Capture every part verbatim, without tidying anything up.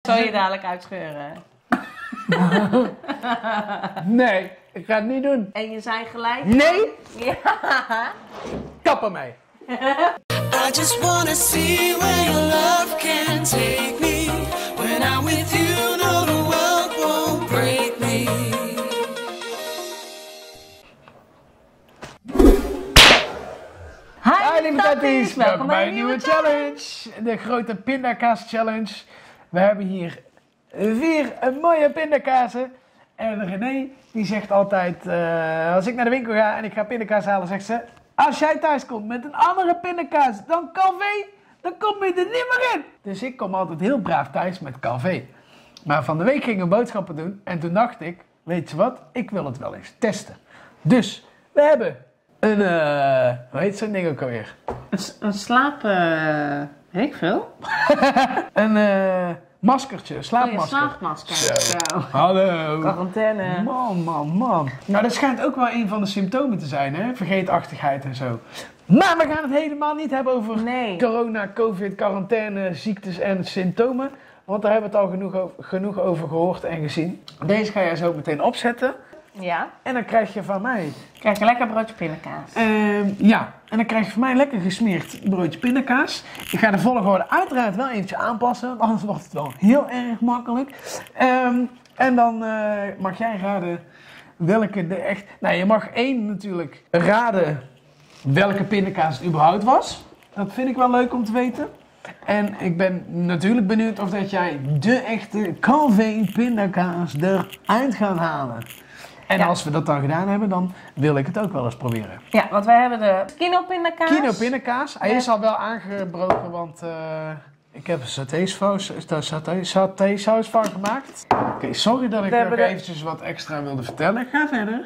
Zal je dadelijk uitscheuren? Nee, ik ga het niet doen. En je zei gelijk... Nee! Ja. Kap ermee. I just wanna see where your love can take me. When I'm with you, no, the world won't break me. Hi lieve tatties, welkom bij een nieuwe challenge. De grote pindakaas challenge. We hebben hier vier mooie pindakazen. En René die zegt altijd, uh, als ik naar de winkel ga en ik ga pindakaas halen, zegt ze... Als jij thuis komt met een andere pindakaas dan Calvé, dan kom je er niet meer in. Dus ik kom altijd heel braaf thuis met Calvé. Maar van de week gingen we boodschappen doen en toen dacht ik, weet je wat, ik wil het wel eens testen. Dus we hebben een, uh, hoe heet zo'n ding ook alweer? Een, een slaap... Uh, weet ik veel. een uh, maskertje, een slaapmasker. Oh, ja, slaapmasker. Zo. Zo. Hallo. Quarantaine. Man, man, man. Nou, dat schijnt ook wel een van de symptomen te zijn, hè? Vergeetachtigheid en zo. Maar we gaan het helemaal niet hebben over Nee. corona, covid, quarantaine, ziektes en symptomen. Want daar hebben we het al genoeg over, genoeg over gehoord en gezien. Deze ga jij zo meteen opzetten. Ja. En dan krijg je van mij... Krijg een lekker broodje pindakaas. Uh, ja, en dan krijg je van mij een lekker gesmeerd broodje pindakaas. Ik ga de volgorde uiteraard wel eventjes aanpassen, want anders wordt het wel heel erg makkelijk. Um, en dan uh, mag jij raden welke de echt... Nou, je mag één natuurlijk raden welke pindakaas het überhaupt was. Dat vind ik wel leuk om te weten. En ik ben natuurlijk benieuwd of dat jij de echte Calvé pindakaas eruit gaat halen. En ja. Als we dat dan gedaan hebben, dan wil ik het ook wel eens proberen. Ja, want wij hebben de kino pindakaas. Kino pindakaas. Hij is al wel aangebroken, want uh, ik heb een satésaus, saté, satésaus van gemaakt. Oké, okay, sorry dat ik nog de... eventjes wat extra wilde vertellen. Ga verder.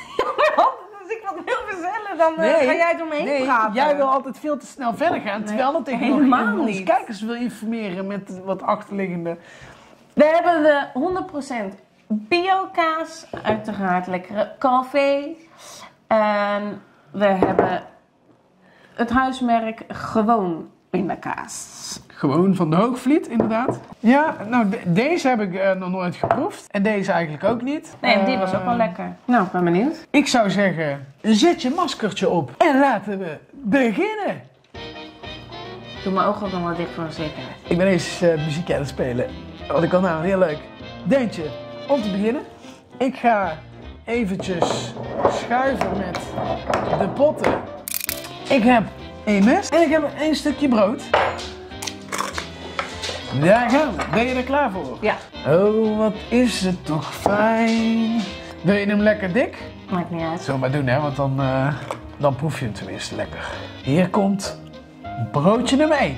Als ik wat wil vertellen, dan uh, nee, ga jij door me heen nee, praten. Jij wil altijd veel te snel verder gaan, terwijl het tegen helemaal nog niet. kijkers wil informeren met wat achterliggende... We hebben de honderd procent bio-kaas, uiteraard lekkere Calvé. En we hebben het huismerk gewoon pindakaas. Gewoon van de Hoogvliet, inderdaad. Ja, nou de deze heb ik uh, nog nooit geproefd. En deze eigenlijk ook niet. Nee, en die uh, was ook wel lekker. Nou, ik ben benieuwd. Ik zou zeggen, zet je maskertje op en laten we beginnen. Doe mijn ogen ook nog wel dicht voor een zekerheid. Ik ben eens uh, muziek aan het spelen. Want ik kan nou een heel leuk deuntje. Om te beginnen, ik ga eventjes schuiven met de potten. Ik heb één mes en ik heb één stukje brood. Daar gaan we. Ben je er klaar voor? Ja. Oh, wat is het toch fijn. Wil je hem lekker dik? Maakt niet uit. Zullen we maar doen, hè? Want dan, uh, dan proef je hem tenminste lekker. Hier komt broodje nummer één.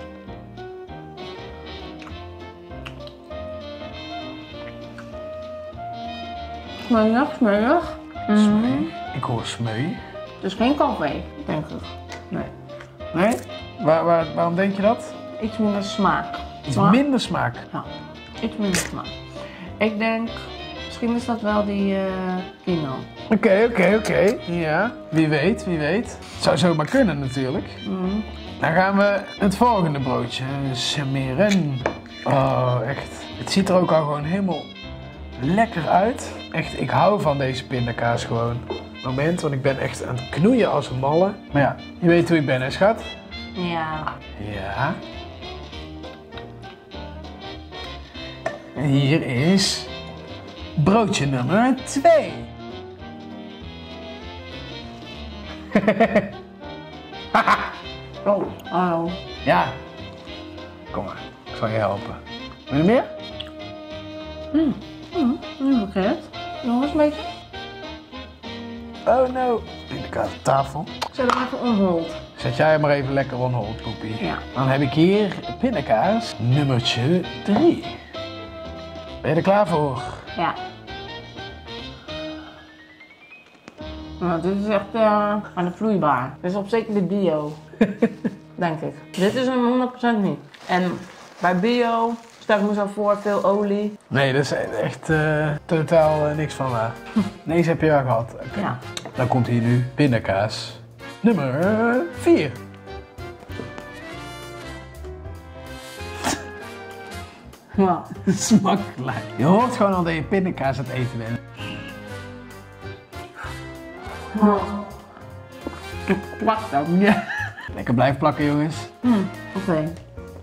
Smeuig, smeuig. Mm. Ik hoor smeu. Dus geen Calvé, denk ik. Nee. Nee? Waar, waar, waarom denk je dat? Iets minder smaak. Iets maar, minder smaak. Ja, iets minder smaak. Ik denk, misschien is dat wel die uh, kino. Oké, okay, oké, okay, oké. Okay. Ja, wie weet, wie weet. Het zou zomaar kunnen natuurlijk. Mm. Dan gaan we het volgende broodje smeren. Oh, echt. Het ziet er ook al gewoon helemaal lekker uit. Echt, ik hou van deze pindakaas gewoon. Moment, want ik ben echt aan het knoeien als een malle. Maar ja, je weet hoe ik ben, hè schat? Ja. Ja. En hier is broodje nummer twee. Oh, oh. Ja. Kom maar, ik zal je helpen. Wil je meer? Mm. Mm. Nu oké het. Nog eens een beetje. Oh no. Pindakaas op tafel. Zet hem even onhold. Zet jij maar even lekker on hold, poepie. Ja. Dan heb ik hier pindakaas nummertje drie. Ben je er klaar voor? Ja. Nou, dit is echt uh, aan de vloeibaar. Dit is op zeker de bio. Denk ik. Dit is een honderd procent niet. En bij bio stel ik me zo voor veel olie. Nee, dat is echt uh, totaal uh, niks van waar. Deze heb je al gehad. Okay. Ja. Dan komt hier nu pindakaas nummer vier. Ja. Het smaakt gelijk. Je hoort gewoon al dat je pindakaas aan het eten bent. Ik plak dat. Ja. Lekker blijven plakken, jongens. Hm, oké. Okay.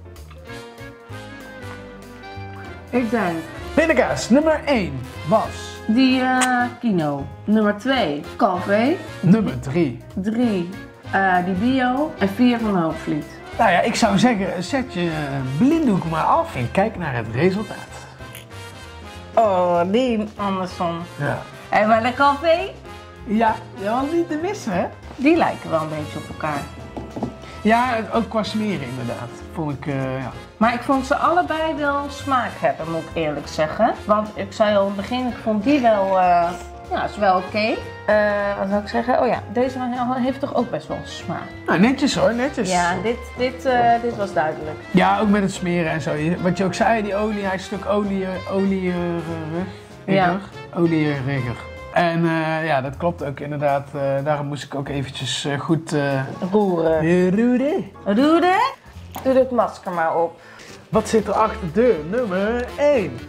Ik denk... Pindakaas nummer één was... Die uh, Kino. Nummer twee, Calvé. Nummer drie. drie, uh, die Bio. En vier van Hoogvliet. Nou ja, ik zou zeggen, zet je blinddoek maar af en kijk naar het resultaat. Oh, die Anderson. Ja. En bij de Calvé, Ja, dat was niet te missen, hè? die lijken wel een beetje op elkaar. Ja, ook qua smeren inderdaad. Vond ik, uh, ja. Maar ik vond ze allebei wel smaak hebben, moet ik eerlijk zeggen. Want ik zei al in het begin, ik vond die wel, uh, ja, is wel oké. Okay. Uh, wat zou ik zeggen? Oh ja, deze heeft toch ook best wel smaak. Nou, netjes hoor, netjes. Ja, dit, dit, uh, dit was duidelijk. Ja, ook met het smeren en zo. Wat je ook zei, die olie, hij is een stuk olie, olierig. Ja. Olieriger. En uh, ja, dat klopt ook inderdaad. Uh, daarom moest ik ook eventjes uh, goed... Uh, roeren. Roeren. Roeren? Doe het masker maar op. Wat zit er achter deur nummer één?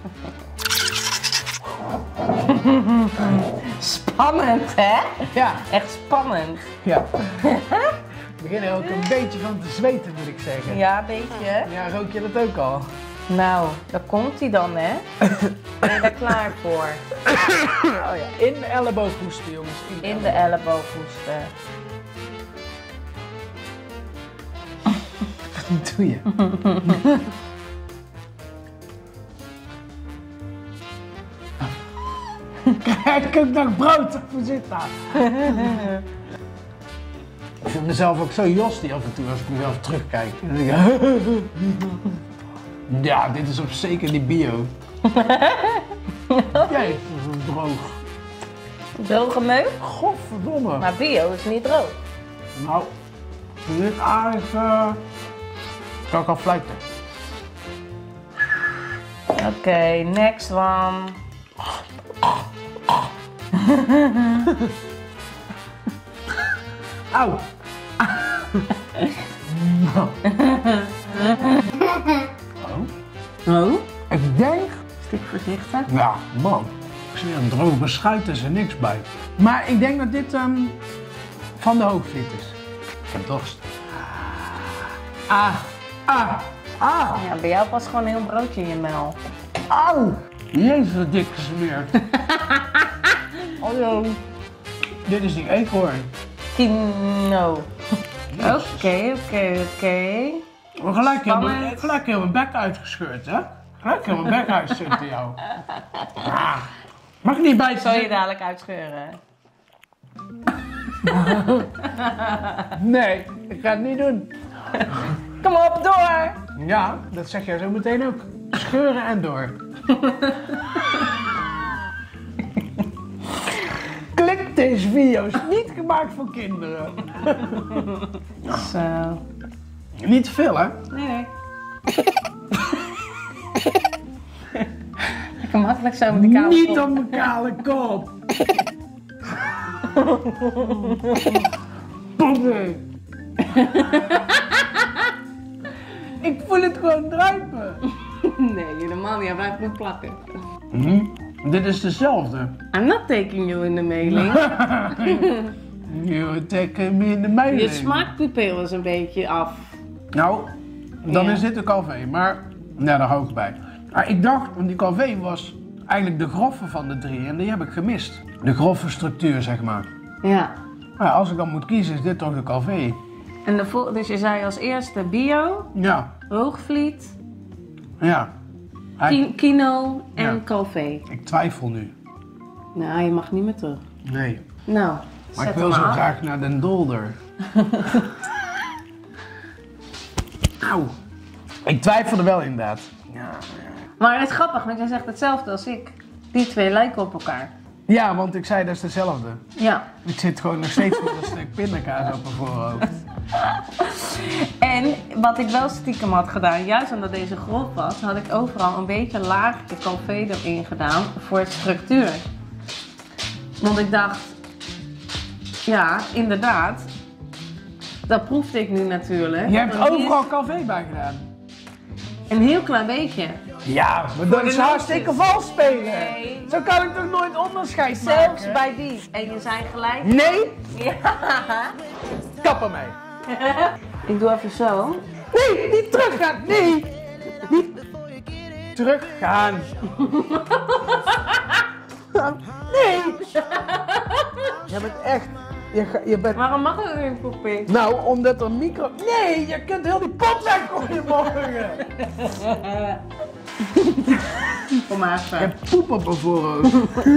Spannend, hè? Ja. Echt spannend. Ja. Ik begin er ook een beetje van te zweten, moet ik zeggen. Ja, een beetje. Ja, rook je dat ook al? Nou, daar komt hij dan, hè? Ben je daar klaar voor? Oh ja, in de elleboog hoesten, jongens. In de, in de elleboog hoesten. Wat doe je? Kijk ook nog brood op me zitten. Ik vind mezelf ook zo jostie af en toe als ik mezelf terugkijk. Ja, dit is op zeker die bio. Kijk, dat is droog. Droge meuk? Godverdomme. Maar bio is niet droog. Nou, dit aardig... Uh... Kan ik al fluiten. Oké, okay, next one. Auw. Oh? Oh? Ik denk... Stik voorzichtig. Ja, man. Ik zie een droge schuit, er is er niks bij. Maar ik denk dat dit um, van de Hoogvliet is. Ik heb dorst. Ah, ah, ah. Ja, bij jou past gewoon een heel broodje in je mel. Auw. Jezus, wat dik gesmeerd. Hallo. Dit is die eekhoorn. Kino. Oké, oké, oké. Gelijk heel, gelijk heel mijn bek uitgescheurd, hè? Gelijk heel mijn bek uitgescheurd in jou. Ah. Mag ik niet bijten? Zal je dadelijk uitscheuren? Nee, ik ga het niet doen. Kom op, door! Ja, dat zeg jij zo meteen ook. Scheuren en door. Klik deze video's, niet gemaakt voor kinderen. Zo. Niet te veel, hè? Nee, nee. Lekker makkelijk zo met de kale Niet kop. op mijn kale kop. Poppy. Ik voel het gewoon druipen. Nee, helemaal niet. Hij blijft nog plakken. Mm-hmm. Dit is dezelfde. I'm not taking you in the mailing. You take me in de mailing. Je smaakpupil is een beetje af. Nou, dan Ja. is dit een Calvé, maar ja, daar hou ik bij. Maar ik dacht, want die Calvé was eigenlijk de grove van de drie en die heb ik gemist. De grove structuur, zeg maar. Ja. Maar ja, als ik dan moet kiezen, is dit toch de Calvé. En de vol- dus je zei als eerste Bio, Ja, Hoogvliet, ja. Hij- Ki- Kino en Ja. Calvé. Ik twijfel nu. Nou, je mag niet meer terug. Nee. Nou, Maar zet ik wil hem zo af. graag naar Den Dolder. Auw. Ik twijfel er wel inderdaad. Ja. Maar het is grappig, want jij zegt hetzelfde als ik. Die twee lijken op elkaar. Ja, want ik zei dat is dezelfde. Ja. Ik zit gewoon nog steeds met een stuk pindakaas op mijn voorhoofd. En wat ik wel stiekem had gedaan, juist omdat deze grof was, had ik overal een beetje laagje Calvé erin gedaan voor structuur. Want ik dacht, ja, inderdaad, dat proefde ik nu natuurlijk. Je hebt Want hier overal Calvé bij gedaan. is een heel klein beetje. Ja, maar dat is de hartstikke nootjes. vals spelen. Nee. Zo kan ik toch nooit onderscheid Zelfs maken? bij die. En je zei gelijk. Nee, Ja. kap ermee. Ik doe even zo. Nee, niet teruggaan. Nee, niet teruggaan. Nee. Je bent echt... Je, ga- je bent... Waarom mag ik weer poepie? Nou, omdat er micro... Nee, je kunt heel die pot weggooien morgen. Kom maar Je even. hebt poep op mijn voorhoofd.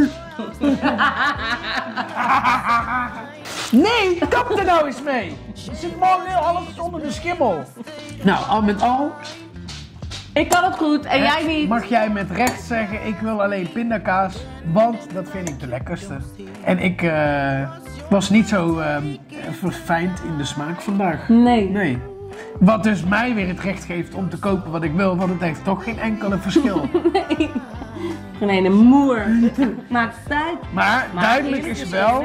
Nee, kap er nou eens mee. Je zit morgen heel alles onder de schimmel. Nou, al met al... Ik kan het goed en jij niet. Mag jij met recht zeggen, ik wil alleen pindakaas, want dat vind ik de lekkerste. En ik uh, was niet zo uh, verfijnd in de smaak vandaag. Nee. Nee. Wat dus mij weer het recht geeft om te kopen wat ik wil, want het heeft toch geen enkele verschil. Nee. Geen ene moer. Maakt het uit. Maar, Maar duidelijk eerlijk is is wel...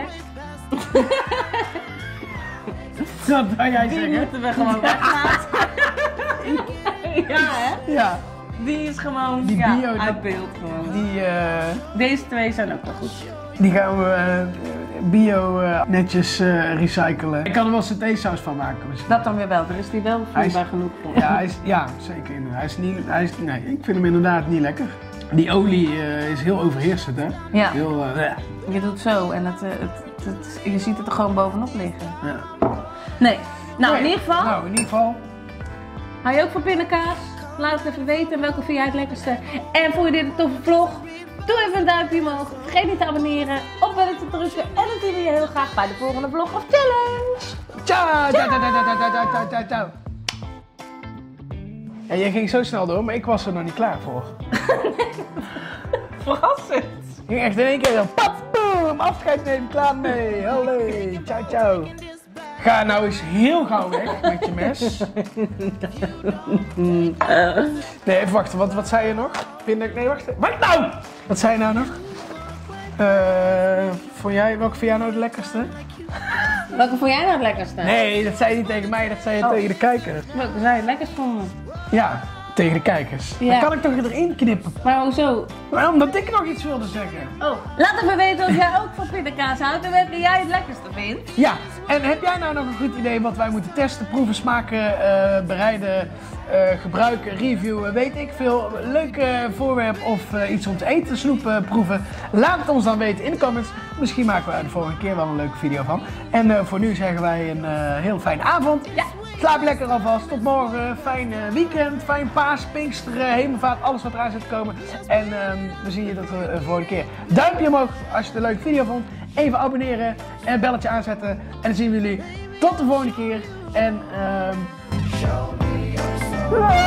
Dat zou jij Die zeggen? moeten we gewoon weglaten. Ja, hè? Ja, Die is gewoon Die ja, bio- uit beeld gewoon. die, uh, Deze twee zijn ook wel goed. die gaan we uh, bio uh, netjes uh, recyclen. Ik kan er wel satésaus van maken misschien. Dat dan weer wel. Dan is die wel Hij is- vloeibaar genoeg voor. Ja, hij is, ja, zeker. Hij is niet, hij is, nee, ik vind hem inderdaad niet lekker. Die olie uh, is heel overheersend, hè? Ja. Heel, uh, ja. Je doet zo en het, uh, het, het, het- je ziet het er gewoon bovenop liggen. Ja. Nee. Nou, Nee, in ieder geval, Nou, in ieder geval. hou je ook van pindakaas? Laat het even weten welke vind jij het lekkerste. En vond je dit een toffe vlog? Doe even een duimpje omhoog. Vergeet niet te abonneren, op belletje te drukken. En dan zien we je heel graag bij de volgende vlog of challenge. Ciao! Ciao, ciao, ciao, ciao, ciao, ciao, ciao, ciao. En jij ging zo snel door, maar ik was er nog niet klaar voor. Verrassend. Ik ging echt in één keer zo, pap, boom, afscheid nemen, klaar mee. Hallo, ciao, ciao. Ga nou eens heel gauw weg met je mes. Nee, even wachten, wat, wat zei je nog? Pindak, nee, wacht. Wacht nou! Wat zei je nou nog? Eh, vond jij, welke vind jij nou de lekkerste? Welke vond jij nou het lekkerste? Nee, dat zei je niet tegen mij, dat zei je Oh. tegen de kijker. Welke zou je het lekkerst vonden? Ja, tegen de kijkers. Ja. Dan kan ik toch erin knippen. Maar hoezo? Maar omdat ik nog iets wilde zeggen. Oh. Laat even weten of jij ook van pindakaas houdt en welke jij het lekkerste vindt. Ja, en heb jij nou nog een goed idee wat wij moeten testen, proeven, smaken, eh, bereiden, eh, gebruiken, reviewen, weet ik veel. Leuk eh, voorwerp of eh, iets om te eten, snoepen, proeven. Laat het ons dan weten in de comments. Misschien maken we er de volgende keer wel een leuke video van. En eh, voor nu zeggen wij een eh, heel fijne avond. Ja. Slaap lekker alvast. Tot morgen. Fijn eh, weekend. Fijn paas, Pinksteren, Hemelvaart. Alles wat eraan zit te komen. En ehm, we zien je dat de uh, volgende keer. Duimpje omhoog als je het een leuke video vond. Even abonneren en een belletje aanzetten. En dan zien we jullie tot de volgende keer. En ehm